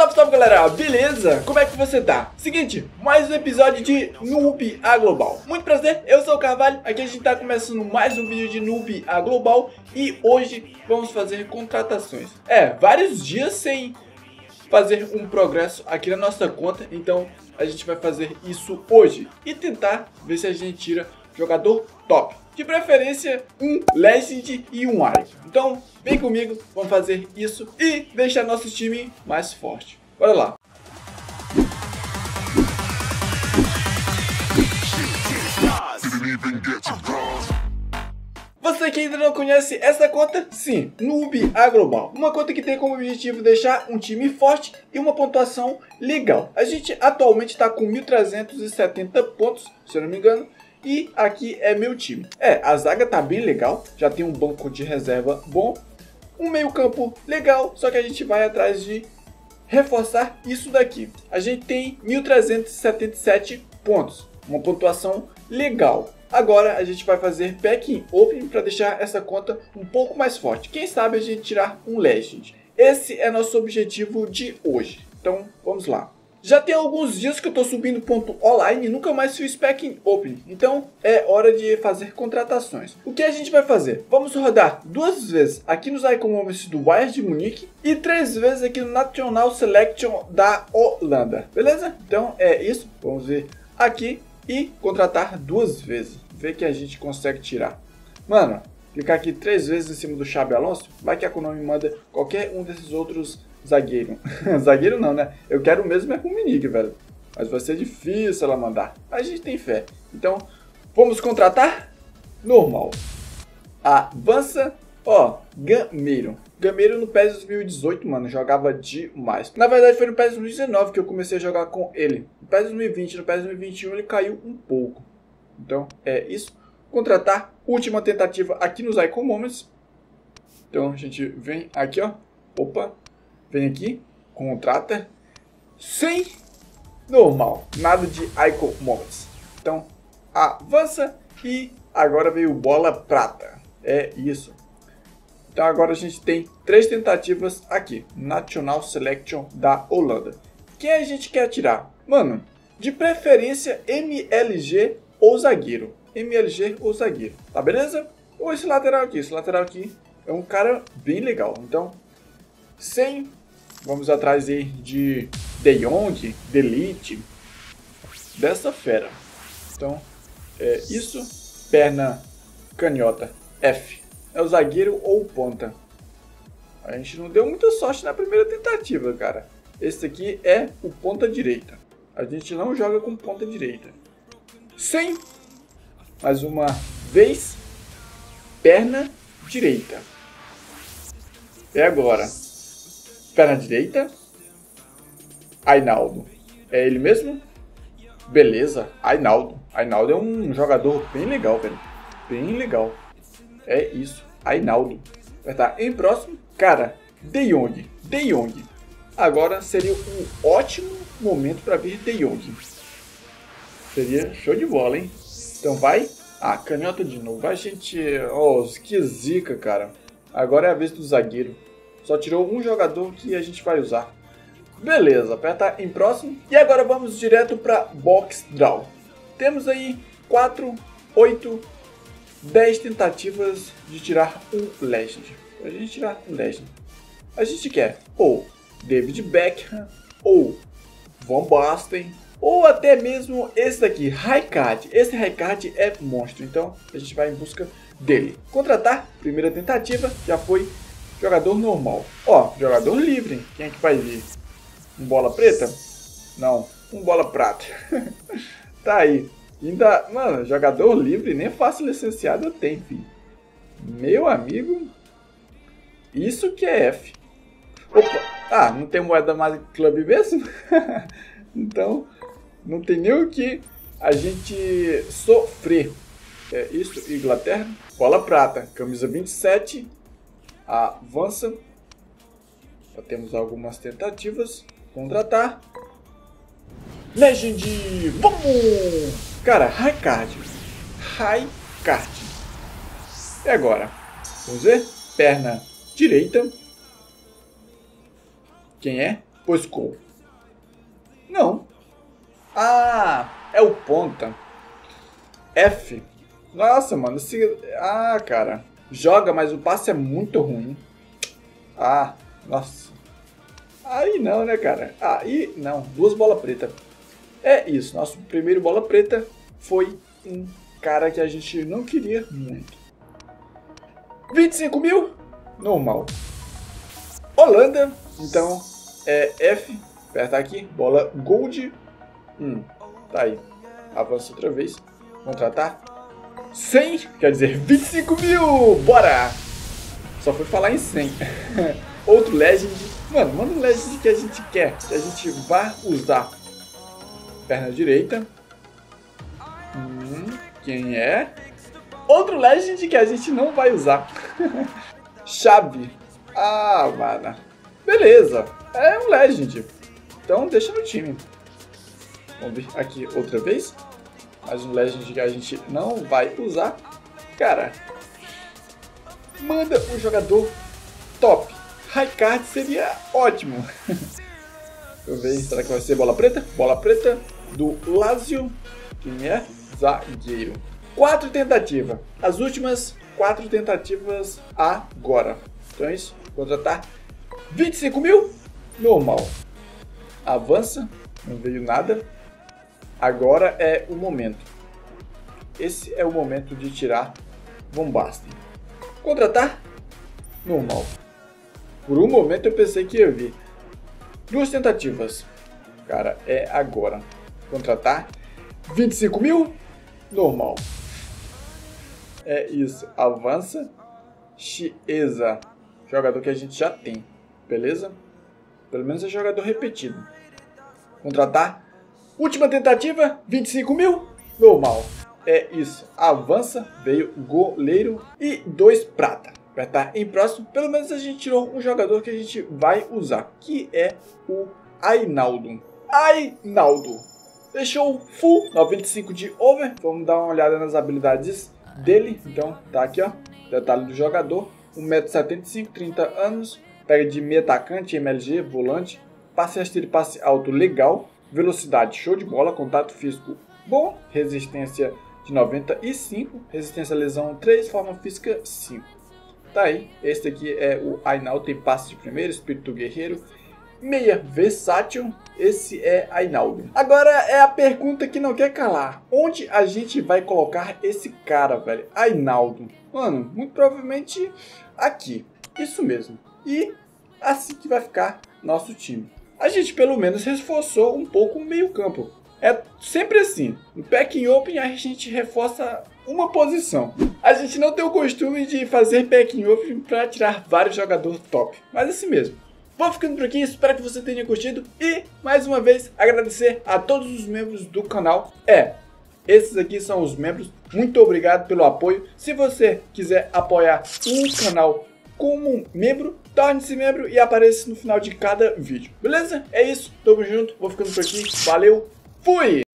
Salve, salve galera, beleza? Como é que você tá? Seguinte, mais um episódio de Noob a Global. Muito prazer, eu sou o Carvalho, aqui a gente tá começando mais um vídeo de Noob a Global e hoje vamos fazer contratações. Vários dias sem fazer um progresso aqui na nossa conta, então a gente vai fazer isso hoje e tentar ver se a gente tira jogador top. De preferência, um Legend e um Ike. Então, vem comigo, vamos fazer isso e deixar nosso time mais forte. Bora lá. Você que ainda não conhece essa conta? Sim, Noob a Global. Uma conta que tem como objetivo deixar um time forte e uma pontuação legal. A gente atualmente está com 1.370 pontos, se eu não me engano. E aqui é meu time. A zaga tá bem legal, já tem um banco de reserva bom, um meio campo legal, só que a gente vai atrás de reforçar isso daqui. A gente tem 1.377 pontos, uma pontuação legal. Agora a gente vai fazer Packing Open para deixar essa conta um pouco mais forte. Quem sabe a gente tirar um Legend. Esse é nosso objetivo de hoje. Então vamos lá. Já tem alguns dias que eu tô subindo ponto online e nunca mais fiz Packing Open. Então é hora de fazer contratações. O que a gente vai fazer? Vamos rodar 2 vezes aqui nos Icon Moments do Bayern de Munique e 3 vezes aqui no National Selection da Holanda. Beleza? Então é isso. Vamos ver aqui e contratar 2 vezes. Ver que a gente consegue tirar. Mano, clicar aqui 3 vezes em cima do Xabi Alonso. Vai que a Konami manda qualquer um desses outros zagueiro. Zagueiro não, né? Eu quero mesmo é com o Minig, velho. Mas vai ser difícil ela mandar. A gente tem fé. Então, vamos contratar? Normal. Avança. Ó, Gameiro. Gameiro no PES 2018, mano, jogava demais. Na verdade, foi no PES 2019 que eu comecei a jogar com ele. No PES 2020, no PES 2021 ele caiu um pouco. Então, é isso. Contratar. Última tentativa aqui nos Icon Moments. Então, a gente vem aqui, ó. Opa. Vem aqui, contrata, sem normal, nada de Icon Moments. Então, avança e agora veio bola prata. É isso. Então agora a gente tem 3 tentativas aqui, National Selection da Holanda. Quem a gente quer tirar? Mano, de preferência MLG ou zagueiro. MLG ou zagueiro, tá beleza? Ou esse lateral aqui é um cara bem legal. Então, vamos atrás aí de De Jong, De Ligt, dessa fera. Então, é isso. Perna canhota, F. É o zagueiro ou o ponta. A gente não deu muita sorte na primeira tentativa, cara. Esse aqui é o ponta direita. A gente não joga com ponta direita. Mais uma vez. Perna direita. É agora. Perna direita. Ainaldo. É ele mesmo? Beleza. Ainaldo. Ainaldo é um jogador bem legal, velho. Bem legal. É isso. Ainaldo. Apertar em próximo. Cara, De Jong. De Jong. Agora seria um ótimo momento para vir De Jong. Seria show de bola, hein? Então vai. Canhota de novo. Vai, gente. Oh, que zica, cara. Agora é a vez do zagueiro. Só tirou um jogador que a gente vai usar. Beleza, aperta em próximo. E agora vamos direto para Box Draw. Temos aí 4, 8, 10 tentativas de tirar um Legend. A gente tirar um Legend. A gente quer ou David Beckham, ou Van Basten, ou até mesmo esse daqui, Rijkaard. Esse Rijkaard é monstro, então a gente vai em busca dele. Contratar, primeira tentativa, já foi jogador normal. Ó, jogador livre. Quem é que vai vir? Um bola preta? Não, um bola prata. Tá aí. Ainda, mano, jogador livre, nem fácil licenciado eu tenho, filho. Meu amigo. Isso que é F. Opa. Não tem moeda mais club mesmo? Então, não tem nem o que a gente sofrer. É isso, Inglaterra. Bola prata, camisa 27. Avança. Já temos algumas tentativas. Contratar. Legend. Vamos! Cara, Rijkaard. Rijkaard. E agora? Vamos ver. Perna direita. Quem é? Poscou. Não. Ah, é o ponta. F. Nossa, mano. Ah, cara. Joga, mas o passe é muito ruim. Ah, nossa. Aí não, né, cara? Aí não. 2 bolas pretas. É isso. Nosso primeiro bola preta foi um cara que a gente não queria muito. 25 mil? Normal. Holanda. Então, é F. Apertar aqui. Bola Gold. Tá aí. Avança outra vez. Contratar. 100. Quer dizer, 25 mil. Bora! Só foi falar em 100. Outro Legend. Mano, manda um Legend que a gente quer. Que a gente vai usar. Perna direita. Quem é? Outro Legend que a gente não vai usar. Chave. Ah, mano. Beleza. É um Legend. Então deixa no time. Vamos ver aqui outra vez. Mais um Legend que a gente não vai usar. Cara. Manda um jogador top. Raikard seria ótimo. Deixa eu ver. Será que vai ser bola preta? Bola preta do Lazio. Quem é? Zagueiro. 4 tentativas. As últimas 4 tentativas agora. Então é isso. Contratar 25 mil. Normal. Avança. Não veio nada. Agora é o momento. Esse é o momento de tirar Van Basten. Contratar. Normal. Por um momento eu pensei que ia vir. 2 tentativas. Cara, é agora. Contratar. 25 mil. Normal. É isso. Avança. Chiesa. Jogador que a gente já tem. Beleza? Pelo menos é jogador repetido. Contratar. Última tentativa. 25 mil. Normal. É isso. Avança. Veio goleiro. E 2 prata. Apertar em próximo. Pelo menos a gente tirou um jogador que a gente vai usar. Que é o Ainaldo. Ainaldo. Deixou full 95 de over. Vamos dar uma olhada nas habilidades dele. Então, tá aqui, ó. Detalhe do jogador. 1,75 m, 30 anos. Pega de meio atacante, MLG, volante. Passe rasteiro e passe alto legal. Velocidade, show de bola. Contato físico bom. Resistência de 95. Resistência a lesão 3. Forma física 5. Tá aí. Este aqui é o Ainaldo. Tem passe de primeiro, espírito guerreiro. Meia versátil, esse é Ainaldo. Agora é a pergunta que não quer calar. Onde a gente vai colocar esse cara, velho? Ainaldo. Mano, muito provavelmente aqui. Isso mesmo. E assim que vai ficar nosso time. A gente pelo menos reforçou um pouco o meio campo. É sempre assim. No Pack Open a gente reforça uma posição. A gente não tem o costume de fazer Pack Open para tirar vários jogadores top. Mas assim mesmo. Vou ficando por aqui, espero que você tenha curtido e, mais uma vez, agradecer a todos os membros do canal. Esses aqui são os membros, muito obrigado pelo apoio. Se você quiser apoiar o canal como membro, torne-se membro e apareça no final de cada vídeo, beleza? É isso, tamo junto, vou ficando por aqui, valeu, fui!